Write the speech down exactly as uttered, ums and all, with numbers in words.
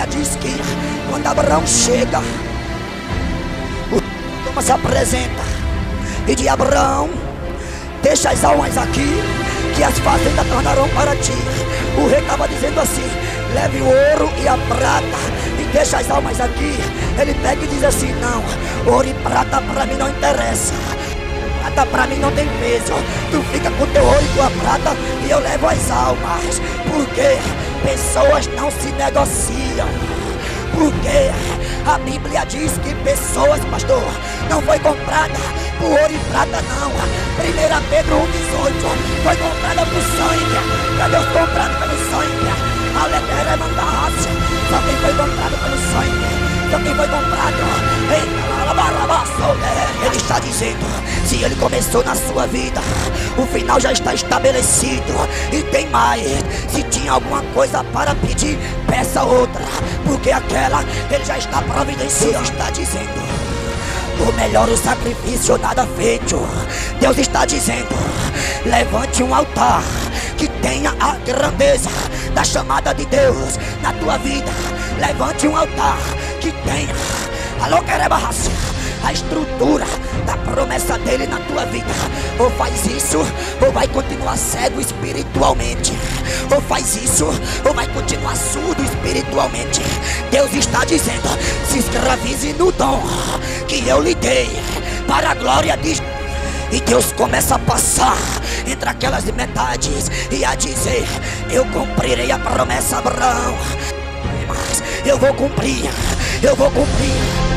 diz que quando Abraão chega, o Senhor se apresenta e diz: Abraão, deixa as almas aqui, que as fazendas tornarão para ti. O rei estava dizendo assim: leve o ouro e a prata e deixa as almas aqui. Ele pega e diz assim: não, ouro e prata para mim não interessa, prata para mim não tem peso. Tu fica com teu ouro e tua prata e eu levo as almas. Porque pessoas não se negociam. Porque a Bíblia diz que pessoas, pastor, não foi comprada por ouro e prata não. Primeira Pedro um dezoito, foi comprada por sangue. Cadê os comprados pelo sangue? Aleluia, manda raça. Só quem foi comprado pelo sangue, só quem foi comprado. Ele está dizendo: se ele começou na sua vida, o final já está estabelecido. E tem mais: se tinha alguma coisa para pedir, peça outra, porque aquela ele já está providenciando. Deus está dizendo: o melhor o sacrifício nada feito. Deus está dizendo: levante um altar que tenha a grandeza da chamada de Deus na tua vida. Levante um altar que tenha, alô, querebarraça, a estrutura da promessa dele na tua vida. Ou faz isso, ou vai continuar cego espiritualmente. Ou faz isso, ou vai continuar surdo espiritualmente. Deus está dizendo: se escravize no dom que eu lhe dei, para a glória de... E Deus começa a passar entre aquelas metades e a dizer: eu cumprirei a promessa, Abraão. Mas eu vou cumprir, eu vou cumprir.